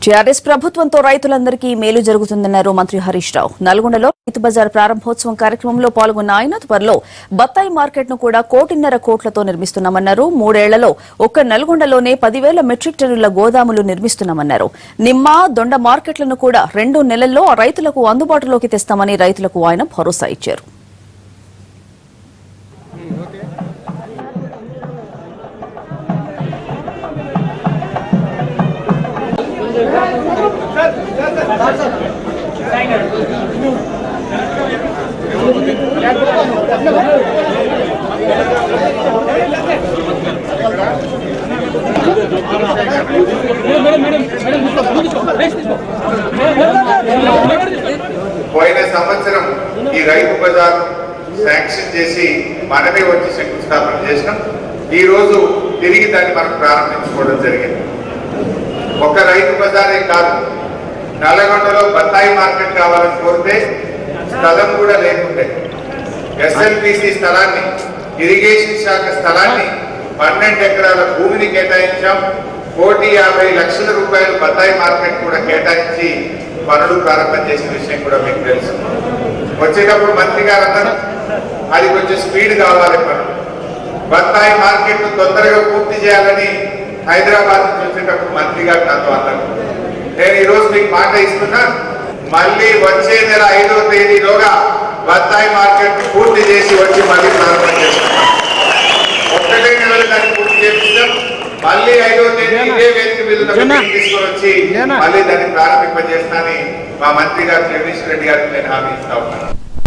TRS ప్రభుత్వంతో రైతులందరికీ మేలు జరుగుతుందన్నారు మంత్రి హరీష్ రావు. నల్గొండలో రైతు బజార్ ప్రారంభోత్సవం కార్యక్రమంలో పాల్గొన్న ఆయన త్వరలో బత్తాయి మార్కెట్ ను కూడా 1.5 కోట్లతో నిర్మిస్తున్నామన్నారు. 3 ఏళ్లలో ఒక్క నల్గొండలోనే 10,000 మెట్రిక్ టన్నుల గోదాములు నిర్మిస్తున్నామన్నారు. నిమ్మ, దొండ మార్కెట్లను కూడా 2 నెలల్లో రైతులకు అందుబాటులోకి తెస్తామని రైతులకు ఆయన భరోసా ఇచ్చారు. పోయిన సంవత్సరం ఈ రైతు బజార్ శాంక్షన్ చేసి మనమే వచ్చి శంకుస్థాపన చేసినాం. ఈ రోజు తిరిగి దాన్ని మనం ప్రారంభించుకోవడం జరిగింది. ఒక రైతు బజారే కాదు, నల్గొండలో బత్తాయి మార్కెట్ కావాలని కోరితే స్థలం కూడా లేకుండే ఎస్ఎల్పిసి స్థలాన్ని, ఇరిగేషన్ శాఖ స్థలాన్ని 12 ఎకరాల భూమిని కేటాయించాం. 1,50,00,000 రూపాయలు బత్తాయి మార్కెట్ కూడా కేటాయించి పనులు ప్రారంభం చేసిన విషయం కూడా మీకు తెలుసు. వచ్చేటప్పుడు మంత్రి గారు అన్నారు, అది కొంచెం స్పీడ్ కావాలి, పనులు బత్తాయి మార్కెట్ ను తొందరగా పూర్తి చేయాలని హైదరాబాద్ నుంచి వచ్చేటప్పుడు మంత్రి గారు నాతో అన్నారు. నేను ఈ రోజు మీకు మాట ఇస్తున్నా, మళ్ళీ వచ్చే నెల 5వ తేదీలోగా బత్తాయి మార్కెట్ పూర్తి చేసి వచ్చి మళ్ళీ ప్రారంభం చేస్తున్నాం. 1 నెలలు దాన్ని పూర్తి చేపిస్తాం. మళ్ళీ 5వ తేదీ ఇదే వేదిక మీద తీసుకొని వచ్చి మళ్ళీ దాన్ని ప్రారంభింపజేస్తానని మా మంత్రి గారు జగదీష్ రెడ్డి గారికి నేను హామీ ఇస్తా ఉన్నాను.